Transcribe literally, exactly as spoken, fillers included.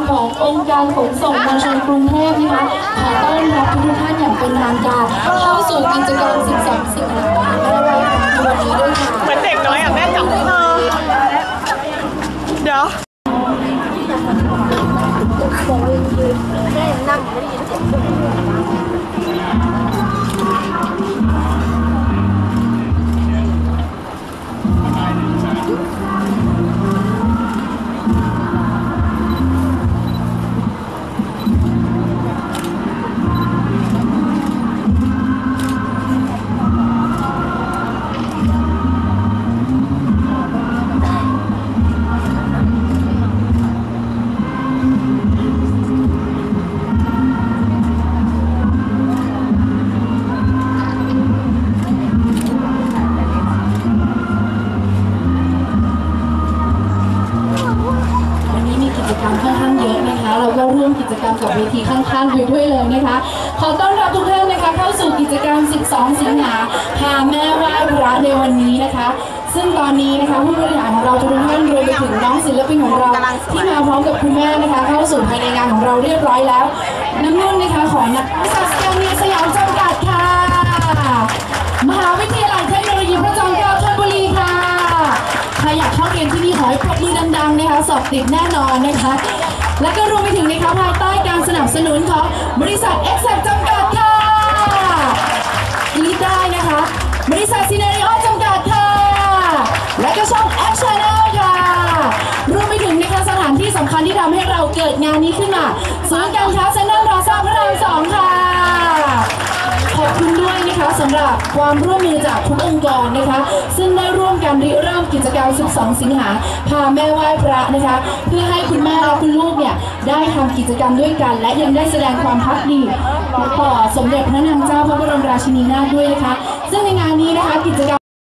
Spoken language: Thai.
ขององค์การขนส่งมวลชนกรุงเทพนะคะขอต้อนรับทุกท่านอย่างเป็นทางการเข้าสู่กิจกรรมสิบสองสิงหาคมแม่วัยของวันนี้ด้วยค่ะเหมือนเด็กน้อยอ่ะแม่จับเดี๋ยวแม่นั่งไม่ได้ยินเสียค่อนข้างเยอะนะคะเราก็ร่วมกิจกรรมกับเวทีข้างๆไปด้วยเลยนะคะขอต้อนรับทุกท่านนะคะเข้าสู่กิจกรรมสิบสองสิงหาพาแม่ไหว้พระในวันนี้นะคะซึ่งตอนนี้นะคะผู้บริหารของเราทุกท่านรวมไปถึงน้องศิลปินของเราที่มาพร้อมกับคุณแม่นะคะเข้าสู่ภายในงานของเราเรียบร้อยแล้วน้ำนุ่นนะคะขอนักวิชาการเรียนสยามจำกัดค่ะมหาวิทยาลัยเทคโนโลยีพระจอมเกล้าธนบุรีค่ะใครอยากเข้าเรียนที่นี่ขอให้ปรบมือดังๆนะคะสอบติดแน่นอนนะคะและก็รวมไปถึงนะคะภายใต้การสนับสนุนของบริษัท เอ็กแซค จำกัดค่ะลีดได้นะคะบริษัทซีเนริโอจำกัดค่ะและก็ช่อง แอคชั่นแนล ค่ะรวมไปถึงนะคะสถานที่สำคัญที่ทำให้เราเกิดงานนี้ขึ้นมาศูนย์การค้าเซ็นทรัลพลาซ่าพระรามสองค่ะขอบคุณด้วยนะคะสำหรับความร่วมมือจากทุกองค์กรนะคะซึ่งได้ร่วมกันริเริ่มกิจกรรมสิบสองสิงหาพาแม่ไหว้พระนะคะเพื่อให้คุณแม่และคุณลูกเนี่ยได้ทำกิจกรรมด้วยกันและยังได้แสดงความภักดีต่อสมเด็จพระนางเจ้าพระบรมราชินีนาถด้วยนะคะซึ่งในงานนี้นะคะกิจกรรม